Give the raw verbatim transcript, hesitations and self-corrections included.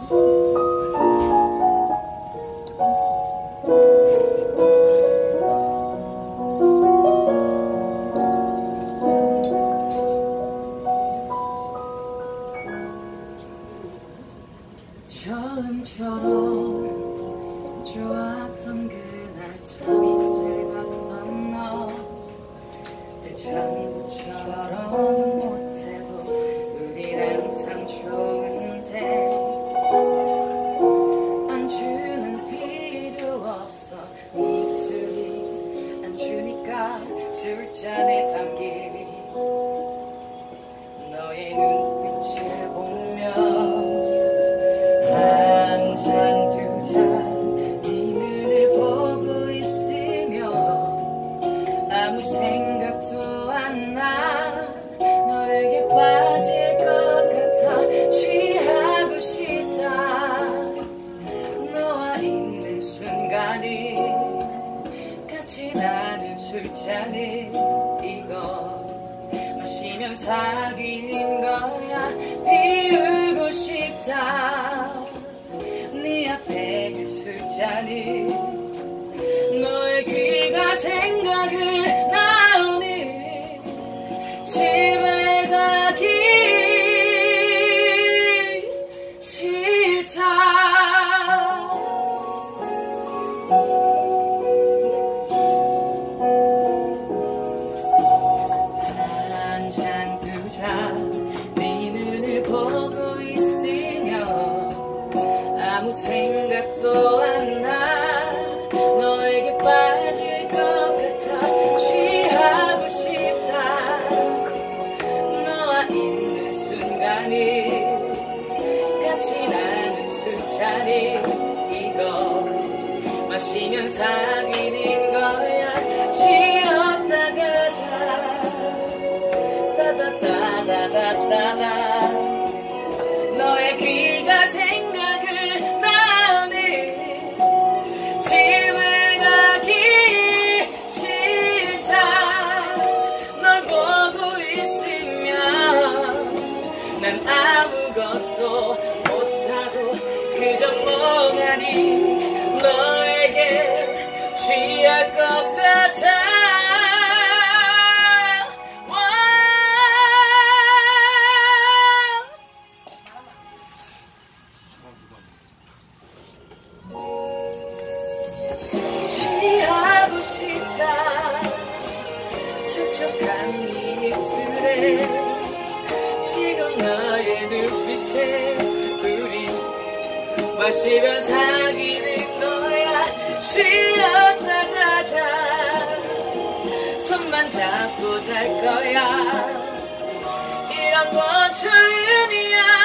처음처럼 좋았던 그날 참 이색같던 너 내 장부처럼 못해도 우린 항상 좋은데 안주는 필요 없어 네 입술이 안 주니까 술잔에 담긴 너의 눈빛을 보며 한 잔 두 잔 네 눈을 보고 있으며 아무 생각도 안 나 너에게 빠질 것 같아 취하고 싶다 너와 있는 순간이 같이 나는 술잔을 이거 마시면 사귀는 거야 비우고 싶다 네 앞에 그 술잔을 너의 귀가 생각을 나 오늘 집에 가기 싫다 한 잔 두 잔 네 눈을 보고 있으며 아무 생각도 안 나 너에게 빠질 것 같아 취하고 싶다 너와 있는 순간을 같이 나는 술잔을 이거 마시면 사귀는 거야 쉬었다 가자 따다따다다다다 너의 귀가 생각을 나 오늘 집에 가기 싫다 널 보고 있으면 난 아무것도 못하고 그저 멍하니 너에게 취할 것 같아 취하고 싶다 촉촉한 네 입술에 지금 너의 눈빛에 우리 마시면 사귀는 거야 쉬었다 가자 손만 잡고 잘 거야 이런 건 처음이야